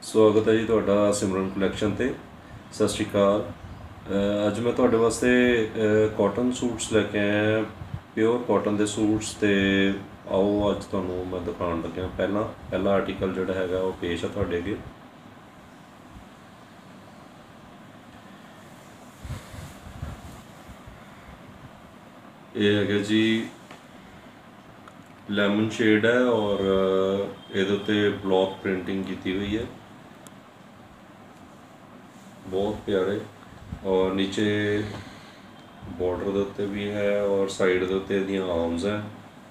स्वागत है जी ਤੁਹਾਡਾ सिमरन कलैक्शन ਤੇ। सत श्री अकाल। ਅੱਜ मैं ਤੁਹਾਡੇ ਵਾਸਤੇ ਕਾਟਨ ਸੂਟਸ ਲੈ ਕੇ ਆਇਆ, ਪਿਓਰ ਕਾਟਨ ਦੇ ਸੂਟਸ। ਤੇ ਆਓ ਅੱਜ ਤੁਹਾਨੂੰ ਮੈਂ ਦਿਖਾਉਣ ਲੱਗਿਆ ਪਹਿਲਾ ਆਰਟੀਕਲ ਜਿਹੜਾ ਹੈਗਾ ਉਹ ਪੇਸ਼ ਆ ਤੁਹਾਡੇ ਅੱਗੇ। ਇਹ ਹੈਗਾ ਜੀ ਲੈਮਨ शेड है और ਇਹਦੇ ਉੱਤੇ ब्लॉक प्रिंटिंग की हुई है, बहुत प्यारे। और नीचे बॉर्डर के उत्ते भी है और साइड के उत्ते दी आर्म्स हैं।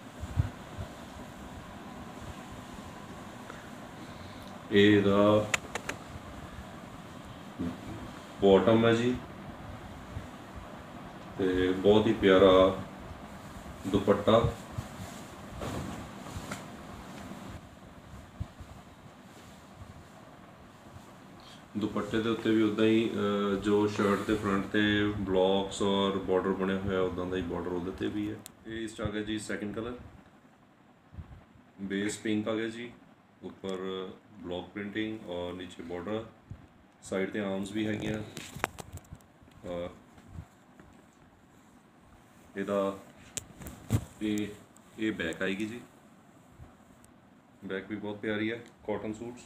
ਇਹਦਾ बॉटम है जी, ते बहुत ही प्यारा दुपट्टा। दुपट्टे के उत्ते भी उदा ही जो शर्ट के फ्रंट ते ब्लॉक्स और बॉर्डर बने हुए उदा का ही बॉर्डर उहदे भी है। ये इस आ गया जी सैकेंड कलर, बेस पिंक आ गया जी, ऊपर ब्लॉक प्रिंटिंग और नीचे बॉर्डर, साइड ते आर्म्स भी है। और ये बैक आएगी जी, बैक भी बहुत प्यारी है। कॉटन सूट्स,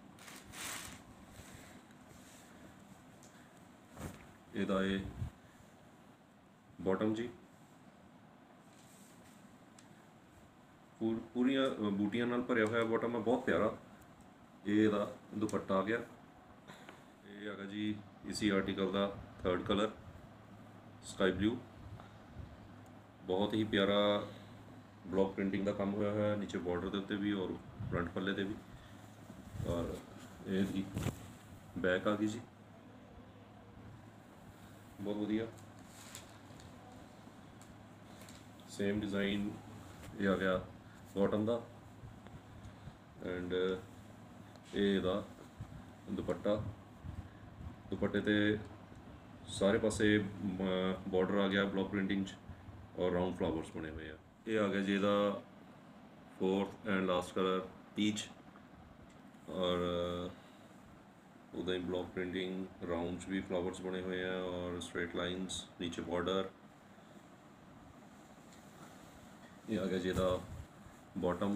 ਇਹਦਾ ਇਹ बॉटम जी, पूरिया बूटियां नाल भरिया हुआ बॉटम है, बहुत प्यारा। ये ਇਹਦਾ दुपट्टा आ गया। ये आ गया जी इसी आर्टिकल का थर्ड कलर, स्काई ब्लू। बहुत ही प्यारा ब्लॉक प्रिंटिंग का काम होया है, नीचे बॉर्डर के उत्ते भी और फ्रंट पल्ले ते भी। और ये बैक आ गई जी, बहुत वधिया। सेम डिज़ाइन ये आ गया बॉटम का, एंड ये दुपट्टा। दुपट्टे ते सारे पासे बॉर्डर आ गया ब्लॉक प्रिंटिंग और राउंड फ्लावर्स बने हुए हैं। ये आ गया जी ਇਹਦਾ fourth and last colour peach, और उदा ही ब्लॉक प्रिंटिंग, राउंड्स भी फ्लावर्स बने हुए हैं और स्ट्रेट लाइंस, नीचे बॉर्डर। ये आ गया जी ਇਹਦਾ बॉटम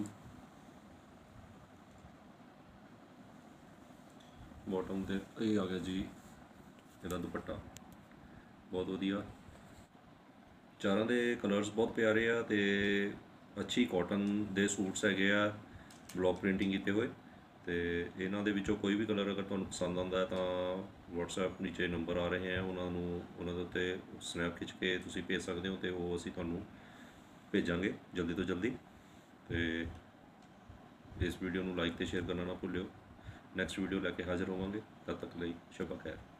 ਤੇ ਇਹ आ गया जी ਇਹਦਾ दुपट्टा, बहुत वधिया। चारों के कलर्स बहुत प्यारे आ ते अच्छी कॉटन के सूट्स हैगे आ, ब्लॉक प्रिंटिंग किए हुए। तो इन्हों के कोई भी कलर अगर तुहानू पसंद आता है तो WhatsApp नीचे नंबर आ रहे हैं, उन्होंने उत्ते स्नैप खिंच के तुसीं भेज सकते हो, तो वो असीं तुहानू भेजांगे जल्दी तो जल्दी। तो इस वीडियो को लाइक तो शेयर करना ना भुल्लिओ। नैक्सट वीडियो लैके हाजिर होवांगे, तद तक लई शबा खैर।